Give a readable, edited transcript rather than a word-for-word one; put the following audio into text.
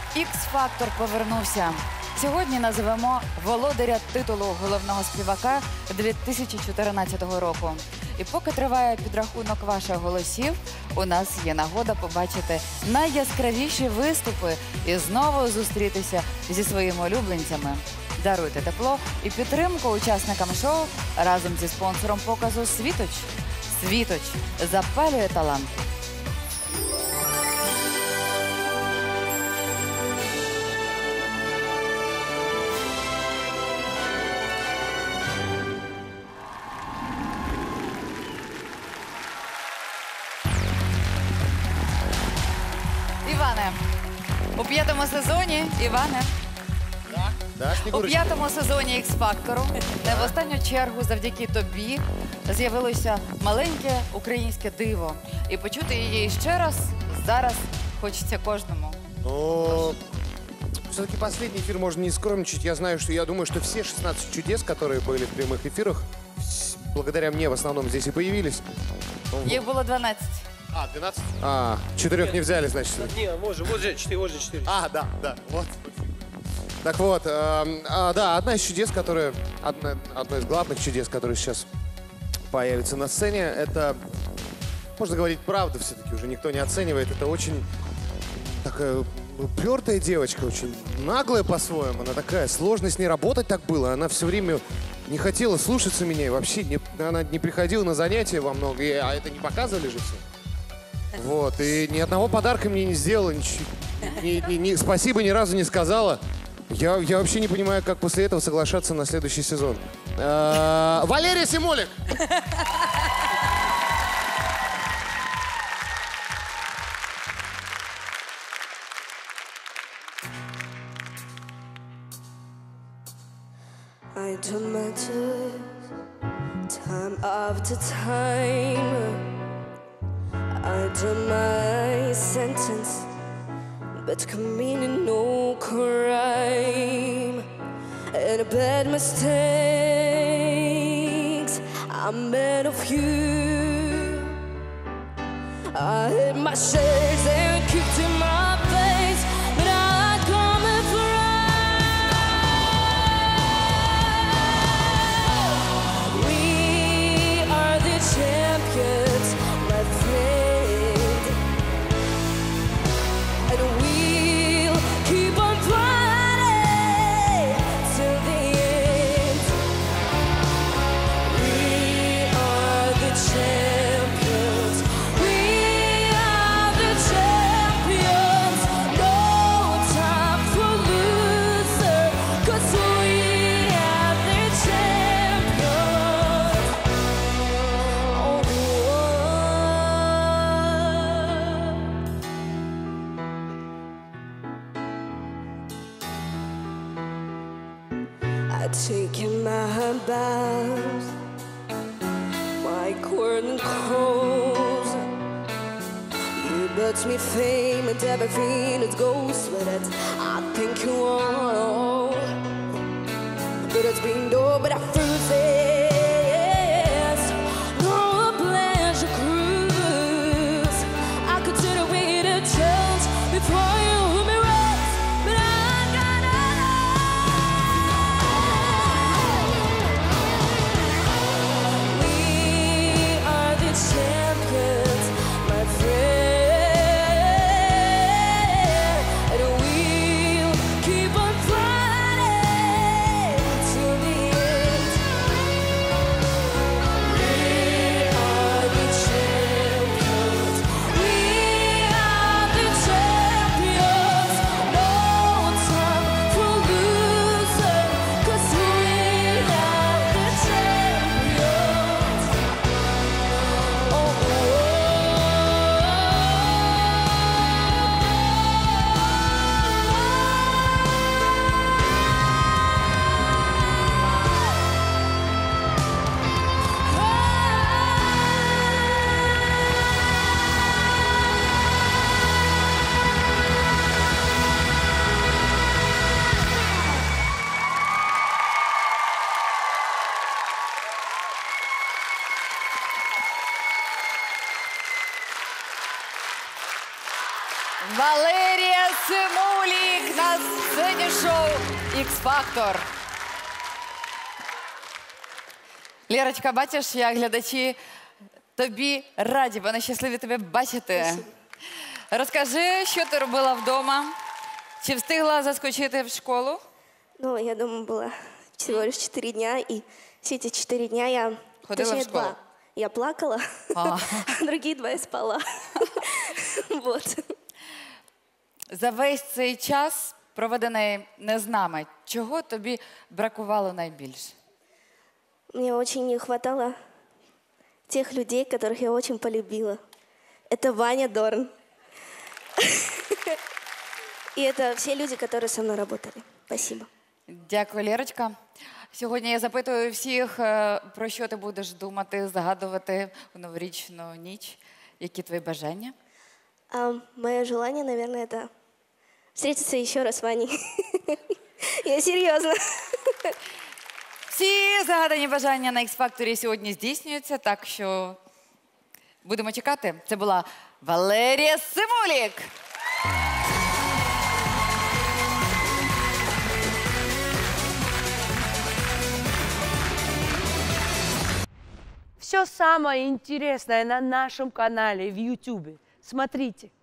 Ікс-фактор повернувся. Сьогодні називемо володаря титулу головного співака 2014 року. І поки триває підрахунок ваших голосів, у нас є нагода побачити найяскравіші виступи і знову зустрітися зі своїми улюбленцями. Даруйте тепло і підтримку учасникам шоу разом зі спонсором показу «Світоч». «Світоч» запалює талант. Іване, у п'ятому сезоні, Іване, у п'ятому сезоні «Ікс-фактору» не в останню чергу завдяки тобі з'явилося маленьке українське диво. І почути її ще раз зараз хочеться кожному. Но все-таки последний эфир можно не скромничать. Я думаю, что все 16 чудес, которые были в прямых эфирах, благодаря мне в основном здесь и появились. Їх було 12. 12? 4 не взяли, значит. Не, вот же 4. Да, вот. Так вот, да, одна из чудес, которая, одно из главных чудес, которые сейчас появится на сцене, это, можно говорить правду все-таки, уже никто не оценивает, это очень такая упертая девочка, очень наглая по-своему, она такая, сложно с ней работать так было, она все время не хотела слушаться меня, и вообще она не приходила на занятия во много, а это не показывали же все. Вот, и ни одного подарка мне не сделала, спасибо ни разу не сказала. Я вообще не понимаю, как после этого соглашаться на следующий сезон. Валерия Симулик! I do matter time after time. I do my sentence, but committing no crime. And bad mistakes I made of you. I hit my shades and kicked in my face, but I come in for we are the champions, my friend, and we'll keep on fighting till the end. We are the champions. We are the champions. No time for loser, 'cause we are the champions. I take in my bows, my curtain calls. You brought me fame and everything that goes with it. I think you all, but it's been no but I fruitless. No pleasure cruise. I consider it a chance before you hit me right, but I gotta we are the champions, my friend, and we'll keep on fighting till the end. Валерія Симулік на сцені шоу «Ікс-Фактор». Лєрочка, бачиш, як глядачі тобі раді, вони щасливі тебе бачити. Розкажи, що ти робила вдома? Чи встигла заскочити в школу? Ну, я дома была всего лишь 4 дня, и все эти 4 дня я... Ходила в школу? 2. Я плакала, а другие 2 я спала. Вот. За весь цей час, проведений не з нами, чого тобі бракувало найбільше? Мне очень не хватало тех людей, которых я очень полюбила. Это Ваня Дорн. И это все люди, которые со мной работали. Спасибо. Дякую, Лєрочка. Сьогодні я запитую всіх, про що ти будеш думати, загадувати у новорічну ніч. Які твої бажання? Мое желание, наверное, это встретиться еще раз с Ваней. Я серьезно. Всі загадані бажання на X-Factor сьогодні здійснюються, так що будемо чекати. Це була Валерія Симулік. Все самое интересное на нашем канале в YouTube. Смотрите.